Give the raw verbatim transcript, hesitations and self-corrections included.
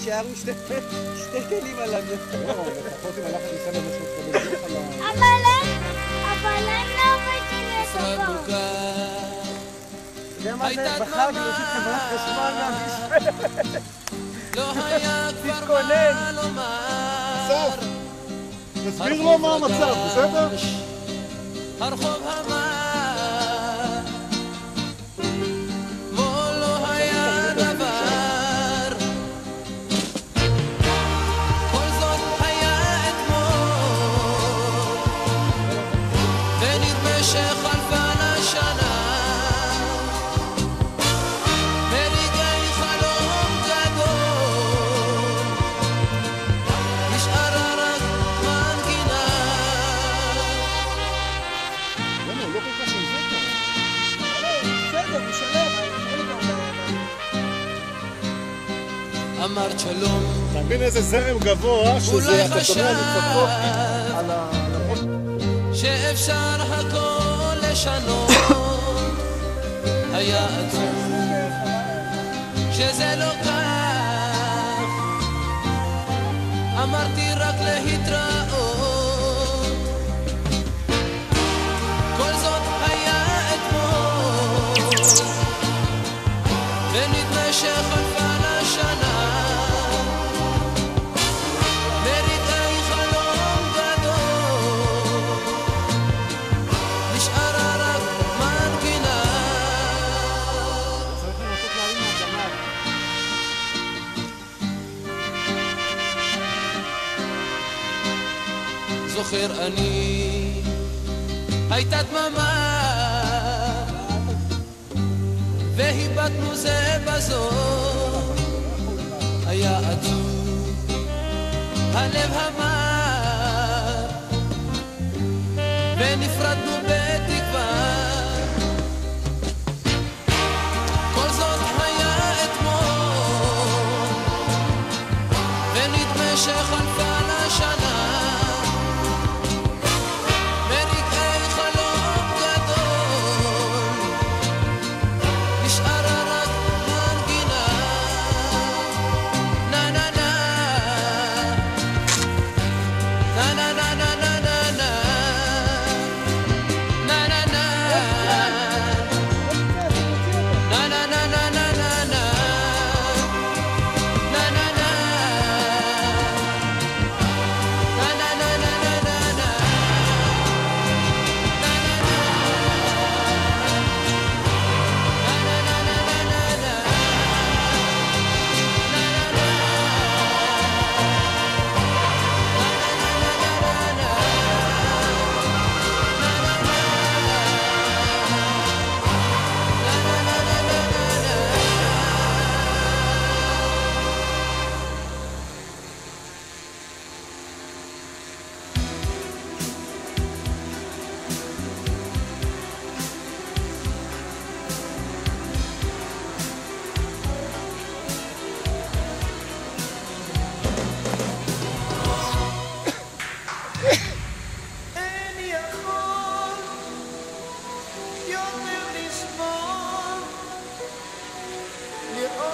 יישארו שתי כלים על הזה. לא, לפחות אם הלכת ניסה לזה שהוא תקבל דוח על ה... אבל אין, אבל אין להוריד לטובות. אתה יודע מה זה? בחרתי להוציא חברת חשמל מהמשפט. לא היה כבר תתכונן. מה לומר. אסף, תסביר לו מה המצב, בסדר? הרחוב המר, בו לא היה דבר. כל זאת היה אתמול, ונדמה שחלפה לשנה. ברגעי חלום גדול, נשארה רק מנגינה. למה, הוא לא כל כך נזק. בסדר, הוא שלם. אמרת שלום, אתה מבין איזה זרם גבוה שזה, אולי אתה שומע מצפות חשב על ה... שאפשר הכל לשנות. היה עצוב שזה לא כך, אמרתי רק להתראות. כל זאת היה אתמול, ונדמה שחלפה לשנה. ברגעי חלום גדול, נשארה רק מנגינה. צריך לנסות להרים מהגמר. זוכר אני, הייתה דממה, והיבטנו זה בזו. היה עצוב, הלב המר, ונפרדנו בתקווה. כל זאת היה אתמול, ונדמה שחלפה לשנה. ברגעי חלום גדול, נשארה רק מנגינה. נה נה נה, נה נה נה נה נה נה נה, נה נה נה, נה נה נה נה נה נה נה, נה נה נה, נה נה נה נה נה נה נה. אין יכול יותר לסבול, לראות